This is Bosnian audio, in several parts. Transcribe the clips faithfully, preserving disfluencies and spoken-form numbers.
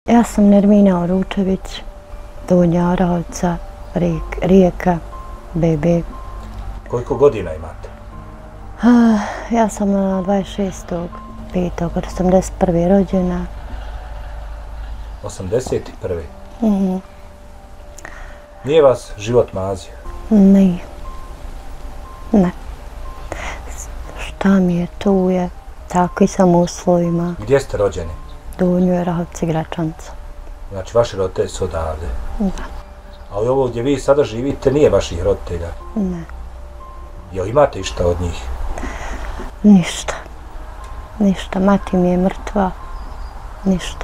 Ja sam Nermina Oručević, Donja Orahovica, Rijeka, be be. Koliko godina imate? Uh, ja sam dvadeset šestog petog osamdeset prve rođena. osamdeset prve Mm-hmm. Nije vas život mazio? Ne. Ne. Šta mi je, tu je. Takvi sam uslovima. Gdje ste rođeni? Donjoj Orahovici, Gračanca. Znači, vaši roditelji su odavde? Da. Ali ovo gdje vi sada živite nije vaših roditelja? Ne. Jel imate išta od njih? Ništa. Ništa. Mati mi je mrtva. Ništa.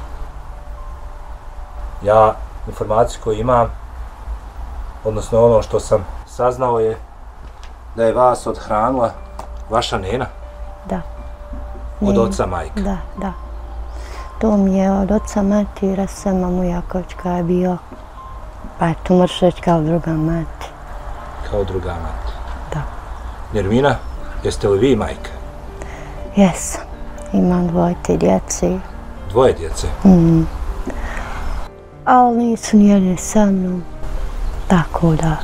Ja informaciju koju imam, odnosno ono što sam saznao je da je vas odhranila vaša nena? Da. Od Nena. oca majka? Da, da. To mi je od oca mati Rasema Mujaković kada je bio, pa eto možeš reći kao druga mati. Kao druga mati? Da. Nermina, jeste li vi majka? Jesam. Imam dvojte djece. Dvoje djece? Mm. Ali nisu nijedne sa mnom. Tako da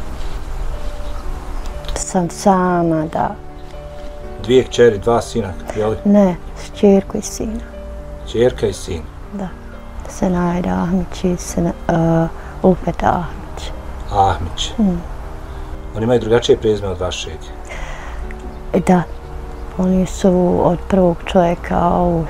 sam sama, da. Dvije kćeri, dva sina, jeli? Ne, s čerku i sina. Čerka i sin? Da. Senajda Ahmić i Sena, uh, Ulfeta Ahmić. Ahmić. Mm. Oni imaju drugačije prezime od vašeg? Da. Oni su od prvog čovjeka, ovo,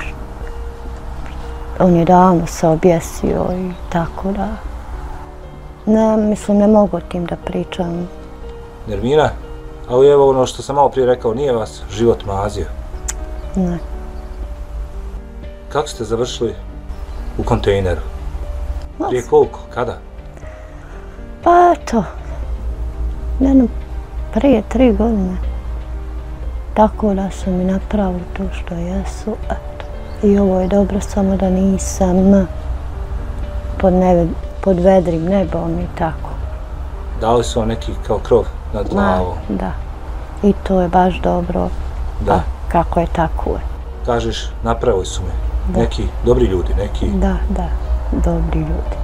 on je davno se objesio i tako da. Ne, mislim, ne mogu o tim da pričam. Nermina, ali evo ono što sam malo prije rekao, nije vas život mazio? Ne. Kako ste završili u kontejneru? Mas. Prije koliko? Kada? Pa eto, jedno prije tri godine. Tako da su mi napravili to što jesu, eto. I ovo je dobro, samo da nisam pod, neve, pod vedrim nebom i tako. Dali su vam neki kao krov nad glavom? Ma, da. I to je baš dobro. Da. A kako je, tako je. Kažeš, napravili su me. Da. Neki dobri ljudi, neki... Da, da, dobri ljudi.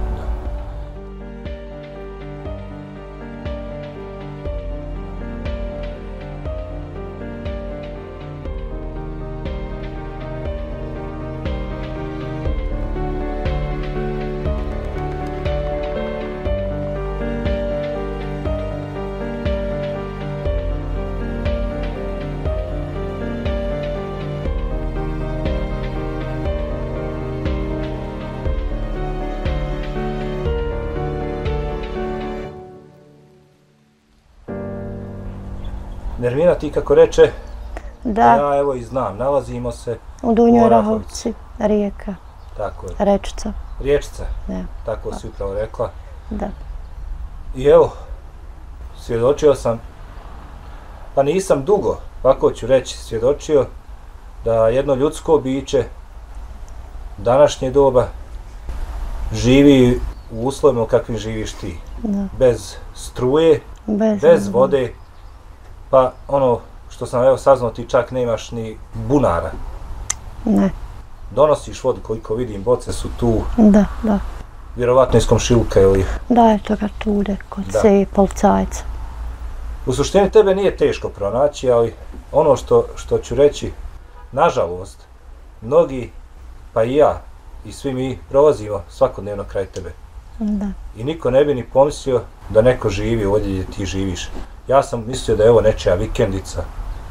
Nermina, ti kako reče, Da. a ja evo i znam, nalazimo se U Donjoj u Orahovici. Orahovici, Rijeka, Tako je. Rečica. Riječica, Ne, tako si upravo rekla. da. I evo, svjedočio sam, pa nisam dugo, ovako ću reći, svjedočio da jedno ljudsko biće današnje doba živi u uslovima kakvim živiš ti. Da. Bez struje, Bez, bez vode, pa ono što sam evo saznao, ti čak nemaš ni bunara. Ne, Donosiš vodu, koliko vidim, boce su tu, da, da. vjerovatno iz komšiluka ili... Da, je toga tude kod Da. se policajca. U suštini tebe nije teško pronaći, ali ono što, što ću reći, nažalost, mnogi, pa i ja, i svi mi prolazimo svakodnevno kraj tebe. Da. I niko ne bi ni pomislio da neko živi ovdje gdje ti živiš. Ja sam mislio da je ovo nečija vikendica,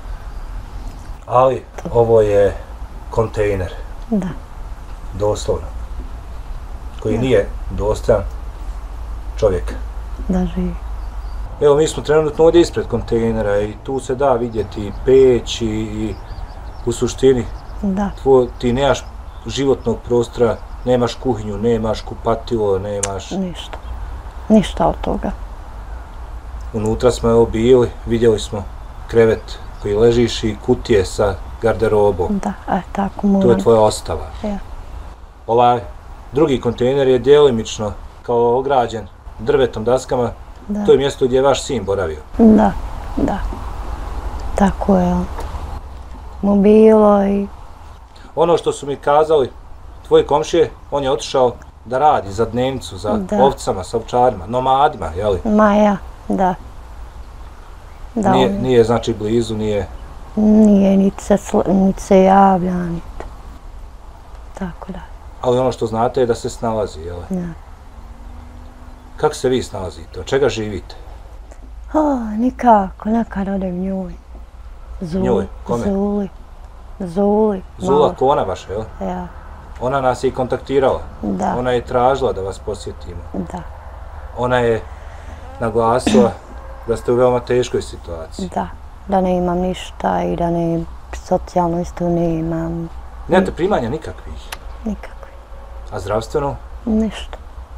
ali ovo je kontejner, Da. doslovno, koji Da. nije dostojan čovjeka. Da živi. Evo, mi smo trenutno ovdje ispred kontejnera i tu se da vidjeti peć i, i u suštini Da. tvoj, ti nemaš životnog prostora, nemaš kuhinju, nemaš kupatilo, nemaš... Ništa. Ništa od toga. Unutra smo evo bili, vidjeli smo krevet koji ležiš i kutije sa garderobom. Da, e, tako moram. To je tvoja ostava. Ja. Ovaj drugi kontejner je djelimično kao ograđen drvetom, daskama. Da. To je mjesto gdje je vaš sin boravio. Da, da. Tako je on. Mu bilo i... Ono što su mi kazali, tvoji komšije, on je otišao da radi za dnevnicu, za Da. ovcama, sa ovčarima, nomadima, jeli? Ma ja, da. Da, Nije, on- nije znači blizu, nije... Nije, niti se, sl- niti se javlja, niti. Tako da, Ali ono što znate je da se snalazi, jeli? ja. Kako se vi snalazite? Od čega živite? O, nikako, nekad odem njoj. Zuli. Njoj? Kome? Zuli. Zuli. Zula, malo. kona vaša, jel? Ja, Ona nas je i kontaktirala. da, Ona je tražila da vas posjetimo. da, Ona je naglasila da ste u veoma teškoj situaciji. da. Da ne imam ništa i da ne, socijalno isto ne imam Nemate primanja nikakvih. nikakve. A zdravstveno? Ništa.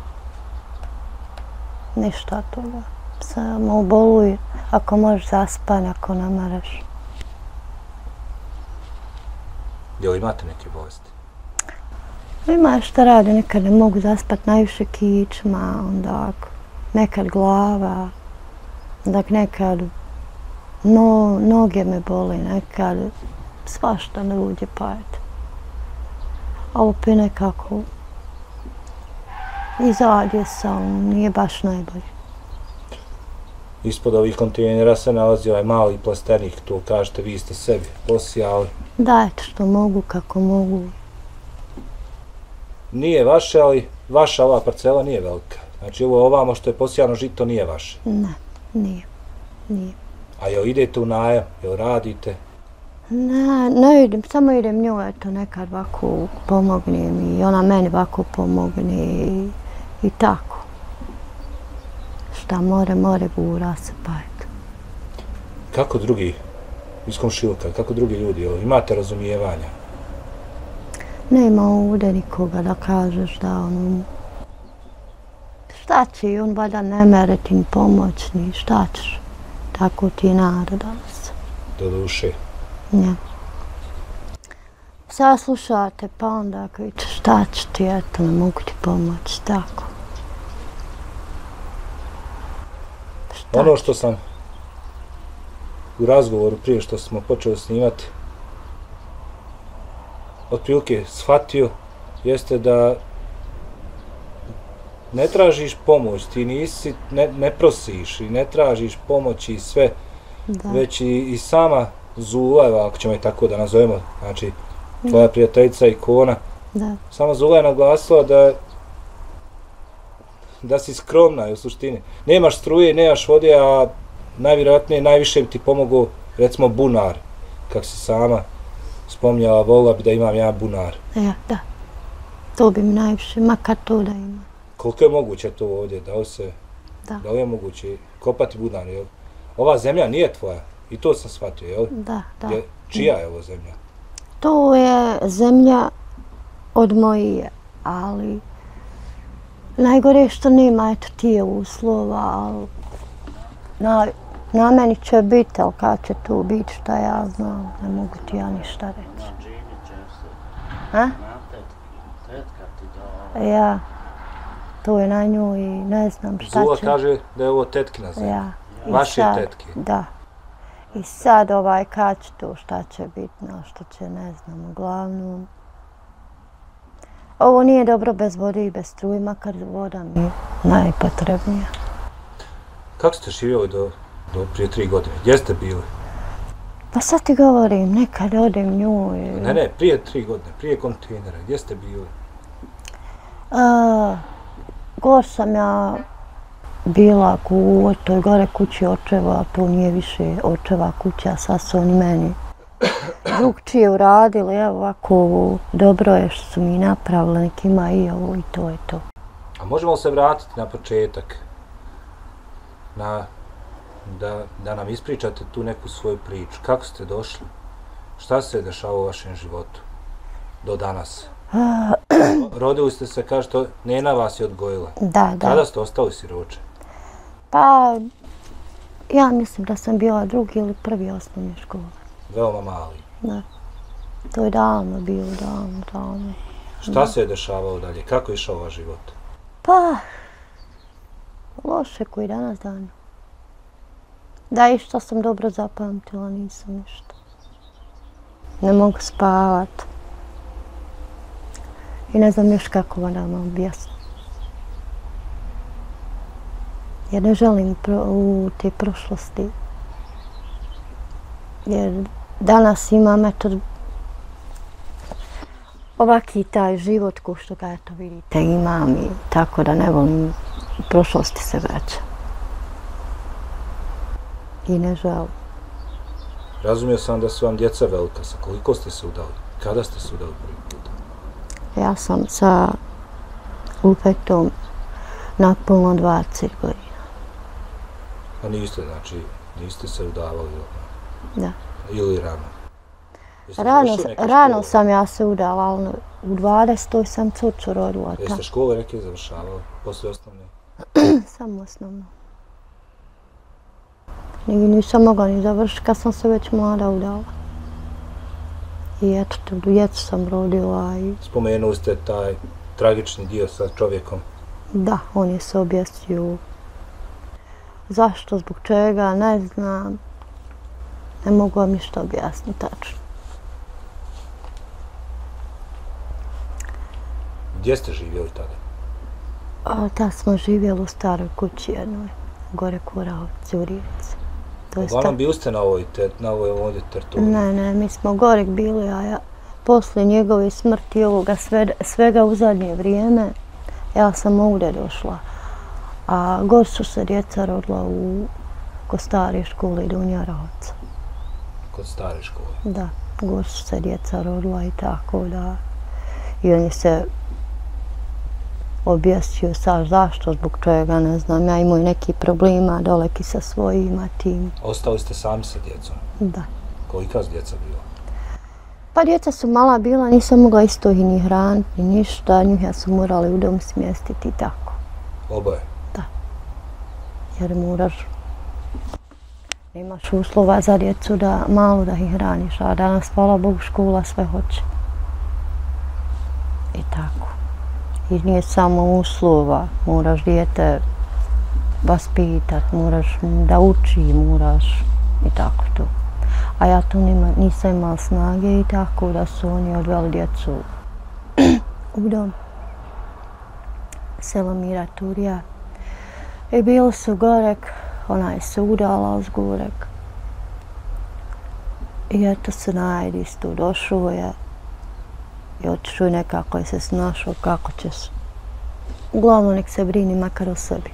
Ništa od toga. Samo boluj, ako možeš zaspan, ako ne moraš. Jel imate neke bolesti? Ima šta radi, nekad ne mogu zaspat, najviše kičma, onda ako- nekad glava, onda nekad no, noge me boli, nekad svašta ne uđe, pa eto. A opet nekako izađe sam, nije baš najbolje. Ispod ovih kontejnera se nalazi ovaj mali plastenik, to kažete, vi ste sebi posijali. Da, eto što mogu, kako mogu. Nije vaše, ali vaša ova parcela nije velika. Znači ovo ovamo što je posijano žito nije vaše. Ne, nije, nije. A jel idete u najam, jel radite? Ne, ne idem, samo idem njoj, eto nekad ovako pomogne mi i ona meni ovako pomogne i, i tako. Šta more, more, gura se, pa eto. Kako drugi iz komšiluka, kako drugi ljudi, jel imate razumijevanja? Nema ovdje nikoga da kažeš da ono... Šta će i on valjda ne mere ti ni pomoć, ni šta ćeš. Tako ti je narod danas. Do duše. Ja. Saslušate pa onda ako ćeš šta će ti, eto ne mogu ti pomoći, tako. Šta Ono će? što sam u razgovoru prije što smo počeli snimati otprilike shvatio jeste da ne tražiš pomoć, ti nisi, ne, ne prosiš i ne tražiš pomoć i sve, Da, već i, i sama Zula, evo, ako ćemo je tako da nazovemo, znači tvoja prijateljica ikona, da, sama Zula je naglasila da da si skromna u suštini. Nemaš struje, nemaš vode, a najvjerojatnije najviše bi ti pomogao recimo bunar, kako si sama spominjala, volila bi da imam jedan bunar. ja, da. To bi mi najviše, makar to da ima. Koliko je moguće to ovdje, da li se, Da, da li je moguće kopati bunar, jel? Ova zemlja nije tvoja, i to sam shvatio, jel? da, da. Je, čija je ovo zemlja? To je zemlja od moje, ali najgore je što nema eto tije uslova, ali na, na meni će biti, ali kad će to biti šta ja znam, ne mogu ti ja ništa reći. Na džini će se, A? na tetki, tetka ti da... Ja, to je na nju i ne znam šta Zula će. kaže da je ovo tetkina zemlja. Ja. I Vaše sad- tetke. Da. I sad ovaj kad će to, šta će biti, na što će, ne znam, uglavnom. Ovo nije dobro bez vode i bez struje, makar voda mi je najpotrebnija. Kako ste živjeli do, do prije tri godine? Gdje ste bili? Pa sad ti govorim, nekad odem njoj. Ne, ne, prije tri godine, prije kontejnera, gdje ste bili? A, gor sam ja bila u toj gore kući očeva, to nije više očeva kuća, sad su oni meni drugčije uradili, evo ovako dobro je što su mi napravili, nek ima i ovo i to je to. A možemo li se vratiti na početak? Na, da, da nam ispričate tu neku svoju priču. Kako ste došli? Šta se je dešavalo u vašem životu? Do danas? A, Rodili ste se, kažete, Nena vas je odgojila. da, da. Kada ste ostali siroče? Pa, ja mislim da sam bila drugi ili prvi osnovne škole. Veoma mali. Da. To je davno bilo, davno, davno. Šta se je dešavalo dalje? Kako je išao vaš život? Pa, loše koji danas dan. Da, i što sam dobro zapamtila, nisam ništa. Ne mogu spavat. I ne znam još kako vam da vam objasnim. Jer ne želim pro, u te prošlosti. Jer danas imam eto ovaki taj život ko što ga eto vidite imam i tako da ne volim u prošlosti se vraća. I ne želim. Razumio sam da su vam djeca velika. Sa koliko ste se udali? Kada ste se udali prvi puta? Ja sam sa Ulfetom napunila dvadeset godina. A niste, znači, niste se udavali Da. ili rano? Jeste Rano, završili neke rano škole? sam ja se udala, ali u dvadesetoj sam cucu rodila. Jeste škole neke završavali, poslije osnovne? Samo osnovno. Ni nisam mogla ni završiti kad sam se već mlada udala. I eto, tu djecu sam rodila i... Spomenuli ste taj tragični dio sa čovjekom. Da, on je se objesio. Zašto, zbog čega, ne znam. Ne mogu vam ništa objasniti tačno. Gdje ste živjeli tada? A, tad smo živjeli u staroj kući jednoj, gore Koravci u Rijeci. Uglavnom bili ste na ovoj, te, na ovoj ovdje teritoriji? Ne, ne, mi smo gorek bili, a ja poslije njegove smrti i ovoga sve, svega u zadnje vrijeme, ja sam ovdje došla. A gor su se djeca rodila u kod stare škole Donja Rahovica. Kod stare škole? Da, gor su se djeca rodila i tako da. I on je se objesio sa zašto, zbog čega, ne znam, ja imaju neki problema doleki sa svojima tim. Ostali ste sami sa djecom? Da. Kolika su djeca bila? Pa djeca su mala bila, nisam mogla isto ih ni hraniti, ni ništa, njih ja su morali u dom smjestiti i tako. Oboje? Da. Jer moraš, nemaš uslova za djecu da malo da ih hraniš, a danas, hvala Bogu, škola sve hoće. I tako. I nije samo uslova, moraš dijete vaspitat, moraš da uči, moraš i tako to. A ja tu nima, nisam imala snage i tako da su oni odveli djecu u dom. Selo Mira Turija. I bili su gorek, ona je se udala uz gorek. I eto se najde isto došao je. I otišao nekako je se snašao kako će se. Uglavnom nek se brini makar o sebi.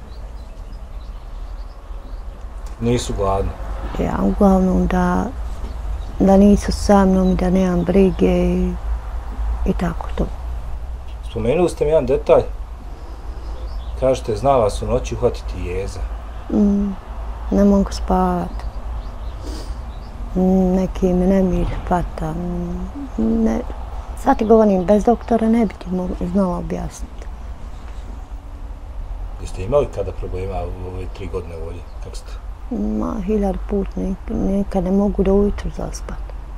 Nisu gladni? Ja, uglavnom da, da nisu sa mnom i da nemam brige i, i tako to. Spomenuli ste mi jedan detalj. Kažete, zna vas u noći uhvatiti jeza. Mm, ne mogu spavat. Mm, neki me nemir hvata. Mm, ne, sad ti govorim, bez doktora ne bi ti mogu, znala objasniti. Jeste imali kada problema u ove tri godine ovdje? Kako ste? Ma, hiljad put, nikad ne mogu do ujutru zaspat.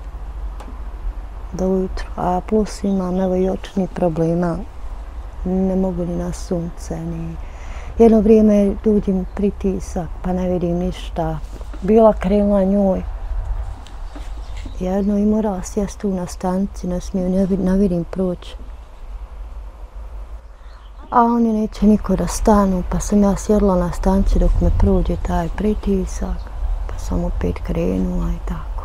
Do ujutru. A plus imam evo i očnih problema. Ne mogu ni na sunce, ni... Jedno vrijeme dođem pritisak, pa ne vidim ništa. Bila krenula njoj. Jedno i morala sjest tu na stanici, ne smiju, ne, ne vidim proći. A oni neće niko da stanu, pa sam ja sjedla na stanici dok me prođe taj pritisak, pa sam opet krenula i tako.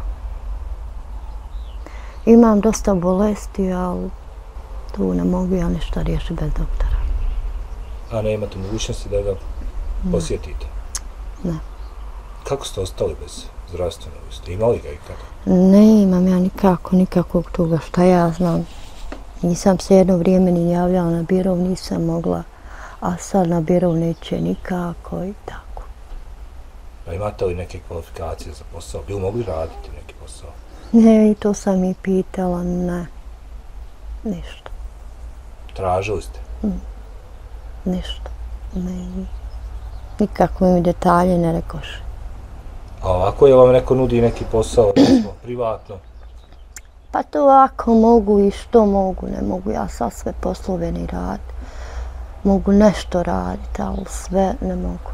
Imam dosta bolesti, ali tu ne mogu ja ništa riješiti bez doktora. A ne imate mogućnosti da ga posjetite? Ne. Kako ste ostali bez zdravstvenog? Ste imali ga ikada? Ne imam ja nikako, nikakvog toga šta ja znam. Nisam se jedno vrijeme ni javljala na birov, nisam mogla, a sad na birov neće nikako i tako. A imate li neke kvalifikacije za posao? Bi li mogli raditi neki posao? Ne, i to sam i pitala, ne. Ništa. Tražili ste? Mm. Ništa. Ne, nikako mi detalje ne rekoše. A ovako je vam neko nudi neki posao, recimo, privatno? Pa to ovako mogu i što mogu, ne mogu ja sad sve poslove ni raditi. Mogu nešto raditi, ali sve ne mogu.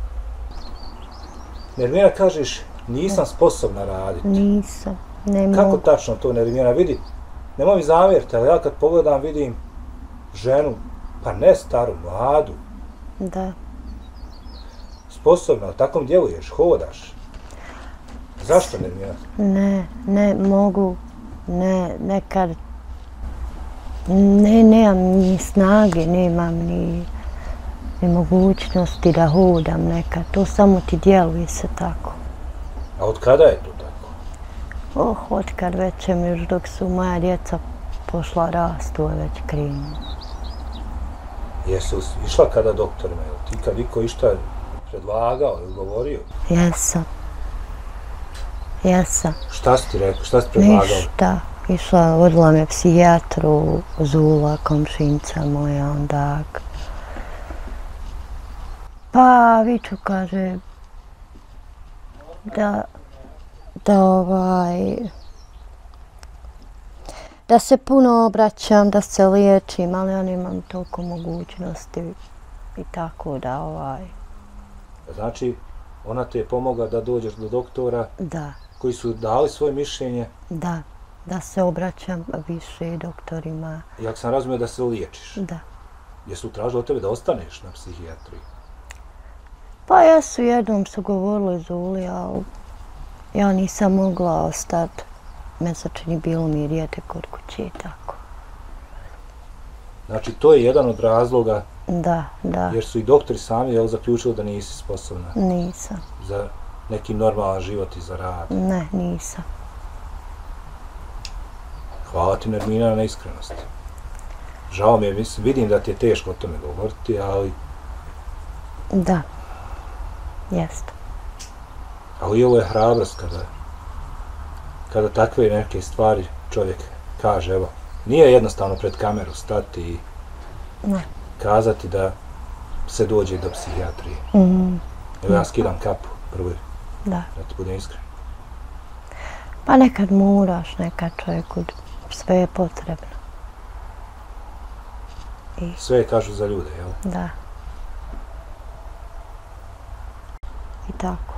Nermina, kažeš, nisam sposobna raditi. Nisam, ne mogu. Kako tačno to, Nermina, vidi? Nemoj mi zamjeriti, ali ja kad pogledam vidim ženu, pa ne staru, mladu, Da. sposobna, takom djeluješ, hodaš. Zašto ne mi jasno? Ne, ne mogu, ne, nekad, ne, nemam ni snage, nemam ni, ni mogućnosti da hodam nekad, to samo ti djeluje se tako. A od kada je to tako? Oh, otkad većem, još dok su moja djeca pošla rast, to je već krenulo. Jesu išla kada doktorima, jel ti kad iko išta predlagao ili govorio? Jesam. Jesam. Šta si ti rekao, šta si predlagao? Ništa. Išla, vodila me psihijatru, Zula, komšinca moja, onda... Pa, Viču kaže da, da ovaj... da se puno obraćam, da se liječim, ali ja nemam toliko mogućnosti i tako da ovaj... Znači, ona te je pomogla da dođeš do doktora Da, koji su dali svoje mišljenje da, da se obraćam više doktorima, i ako sam razumio da se liječiš. da. Jesu tražili od tebe da ostaneš na psihijatriji? Pa jesu, jednom su govorili Zuli, ali ja nisam mogla ostati. Me se čini bilo mi dijete kod kuće i tako. Znači, to je jedan od razloga Da, da, jer su i doktori sami jel, zaključili da nisi sposobna nisam. za neki normalan život i za rad. Ne, nisam. Hvala ti, Nermina, na neiskrenosti. Žao mi je, mislim, vidim da ti je teško o tome govoriti, ali, Da, jest. ali ovo je hrabrost kada, kada takve neke stvari čovjek kaže, evo, nije jednostavno pred kameru stati i Ne. kazati da se dođe do psihijatrije. Mm, Evo ja skidam kapu prvi, da. da ti budem iskren. Pa nekad moraš, nekad čovjeku, sve je potrebno. I, Sve kažu za ljude, jel? da. I tako.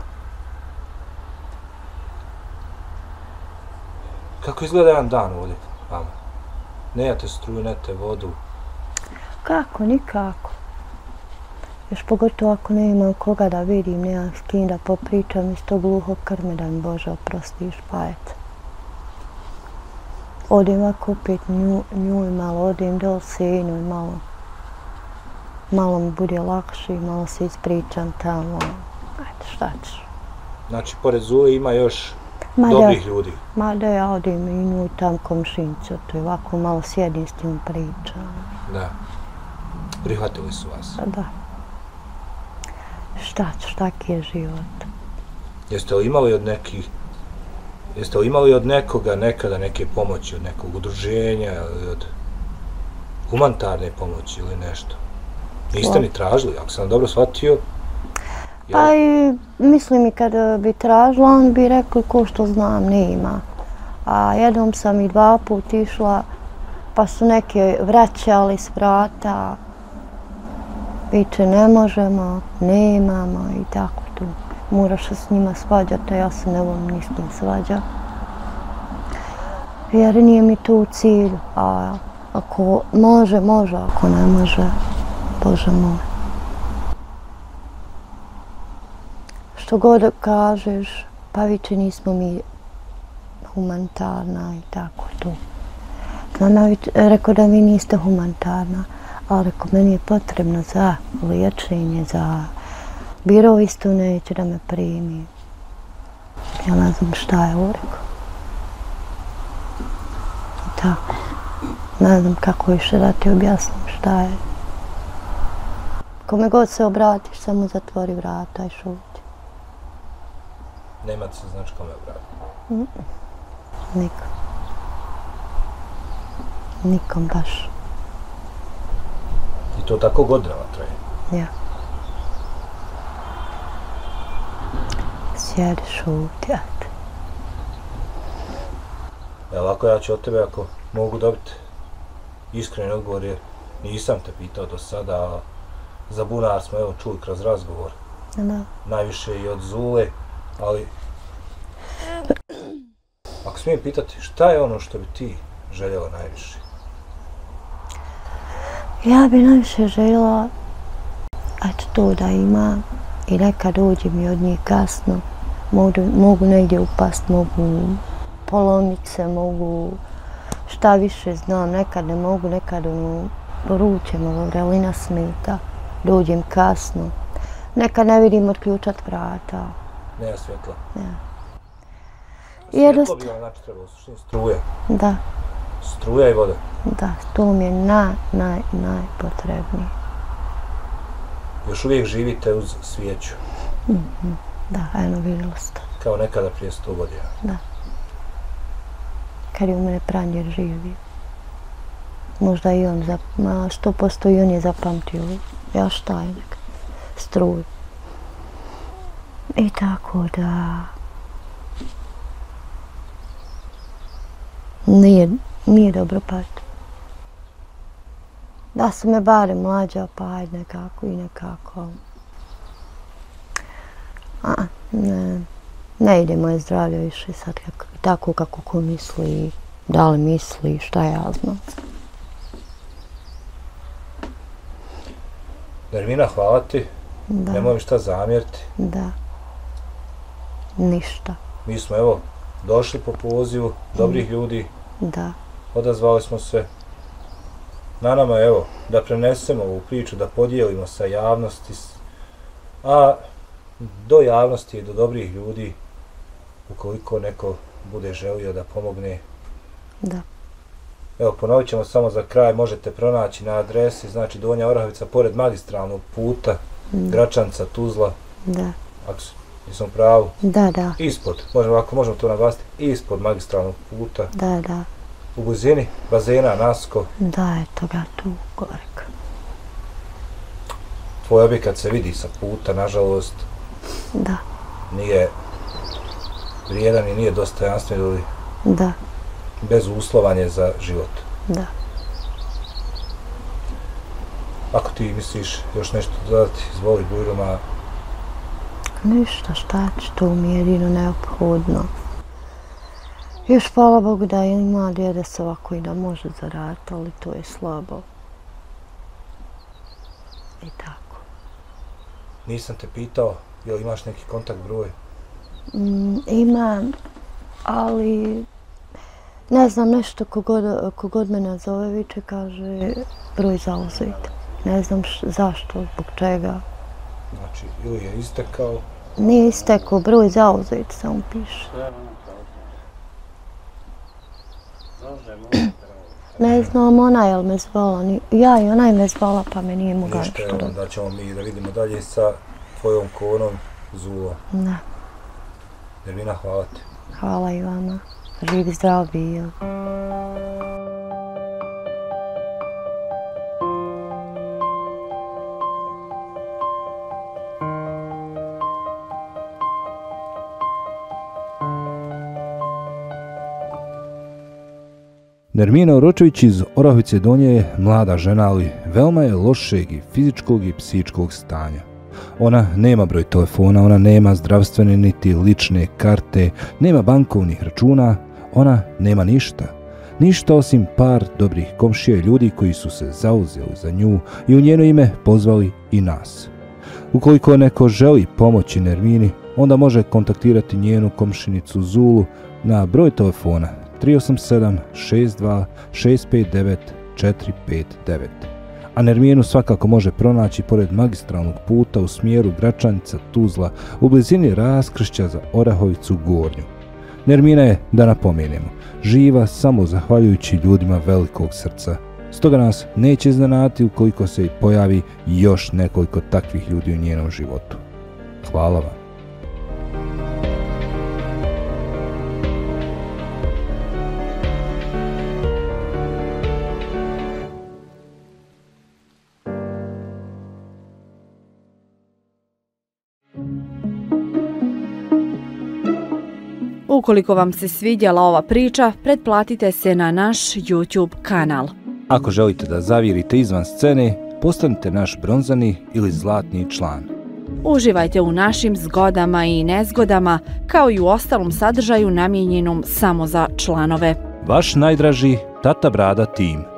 Kako izgleda jedan dan ovdje, vama? Nejate struju, nete vodu. Kako, nikako. Još pogotovo ako nemam koga da vidim, nemam s kim da popričam iz tog gluhog krme, da mi Bože oprostiš, pa eto. Odem ako opet nju, nju i malo, odem dol senu i malo, malo mi bude lakše, malo se ispričam tamo, ajde šta ćeš. Znači, pored Zule ima još Ma da, dobrih ljudi. ma da ja odem i nju tam komšincu, to je ovako malo sjedim s tim pričam. Da. Prihvatili su vas. Da. Šta ćeš, taki je život. Jeste li imali od nekih, jeste li imali od nekoga nekada neke pomoći, od nekog udruženja ili od humanitarne pomoći ili nešto? Niste ni tražili, ako sam dobro shvatio. Pa i mislim i kada bi tražila, on bi rekli ko što znam nema. A jednom sam i dva put išla, pa su neke vraćali s vrata, viče ne možemo, nemamo i tako tu. Moraš se s njima svađati, a ja se ne volim ni s njim svađati. Jer nije mi to u cilju, a ako može, može, ako ne može, Bože moj. Što god kažeš, pa viče nismo mi humanitarna i tako tu. Mama rekao da vi niste humanitarna, ali rekao meni je potrebno za liječenje, za biro isto neće da me primi. Ja ne znam šta je ovo rekao. I tako. Ne znam kako više da ti objasnim šta je. Kome god se obratiš, samo zatvori vrata i šuti. Nemate se znači kome obratiti? Mm. Nikom. Nikom baš. I to tako godinama traje? Ja. Sjedi, šuti, eto. Evo ovako ja ću od tebe, ako mogu dobiti iskreni odgovor, jer nisam te pitao do sada, a za bunar smo evo čuli kroz razgovor. Da. Najviše i od Zule, ali ako smijem pitati, šta je ono što bi ti željela najviše? Ja bi najviše željela eto to da imam i nekad dođe mi od njih kasno. Mogu, mogu negdje upast, mogu polomit se, mogu šta više znam, nekad ne mogu, nekad ono, ruče malo vrelina smeta, dođem kasno. Nekad ne vidim otključat vrata. Nema svjetla. Ja. Svjetlo bi vam znači trebalo, u suštini struje. Da. Struja i voda. Da, to mi je naj, naj, najpotrebnije. Još uvijek živite uz svijeću. Mm-hmm. Da, eno vidjela ste. Kao nekada prije sto godina. Da. Kad je u mene pranjer živio. Možda i on, ma sto posto i on je zapamtio. Ja šta je neka struju. I tako da... Nije, nije dobro pati. Da su me barem mlađa, pa ajde nekako i nekako. A, ne, ne ide moje zdravlje više sad kako, tako kako ko misli, da li misli, šta ja znam. Nermina, hvala ti. Da. Nemoj mi šta zamjeriti. Da. Ništa. Mi smo evo došli po pozivu dobrih mm. ljudi. Da. Odazvali smo se. Na nama je evo da prenesemo ovu priču, da podijelimo sa javnosti, a do javnosti i do dobrih ljudi, ukoliko neko bude želio da pomogne. Da. Evo, ponovit ćemo samo za kraj, možete pronaći na adresi, znači Donja Orahovica, pored magistralnog puta, mm. Gračanca, Tuzla. Da. Ako nisam pravu. Da, da. Ispod, možemo, ako možemo to naglasiti, ispod magistralnog puta. Da, da. U blizini bazena Nasko. Da, eto ga tu, gorek. Tvoj objekat se vidi sa puta, nažalost. Da. Nije vrijedan i nije dostojanstven ili da. Bez uslovanje za život. Da. Ako ti misliš još nešto dodati, izvoli Bujruma. Ništa, šta će, to mi je jedino neophodno. Još hvala Bogu da ima djede se ovako i da može zaraditi, ali to je slabo. I tako. Nisam te pitao, jel imaš neki kontakt broj? Mm, imam, ali ne znam, nešto kogod, kogod me nazove viče kaže broj zauzet. Ne znam š, zašto, zbog čega. Znači, ili je istekao? Nije istekao, broj zauzet samo piše. Ne znam, ona je li me zvala, ja i ona je me zvala pa me nije mogla ništa dobro. Onda ćemo mi da vidimo dalje sa tvojom konom Zulom. Da. Nermina, hvala ti. Hvala i vama. Živi zdrav bio. Nermina Oročević iz Orahovice Donje je mlada žena, ali veoma je lošeg i fizičkog i psihičkog stanja. Ona nema broj telefona, ona nema zdravstvene niti lične karte, nema bankovnih računa, ona nema ništa. Ništa osim par dobrih komšija i ljudi koji su se zauzeli za nju i u njeno ime pozvali i nas. Ukoliko neko želi pomoći Nermini, onda može kontaktirati njenu komšinicu Zulu na broj telefona tri osam sedam šest dva šest pet devet četiri pet devet. A Nerminu svakako može pronaći pored magistralnog puta u smjeru Gračanca Tuzla u blizini raskršća za Orahovicu Gornju. Nermina je, da napomenemo, živa samo zahvaljujući ljudima velikog srca. Stoga nas neće iznenaditi ukoliko se i pojavi još nekoliko takvih ljudi u njenom životu. Hvala vam. Ukoliko vam se svidjela ova priča, pretplatite se na naš YouTube kanal. Ako želite da zavirite izvan scene, postanite naš bronzani ili zlatni član. Uživajte u našim zgodama i nezgodama, kao i u ostalom sadržaju namijenjenom samo za članove. Vaš najdraži Tata Brada tim.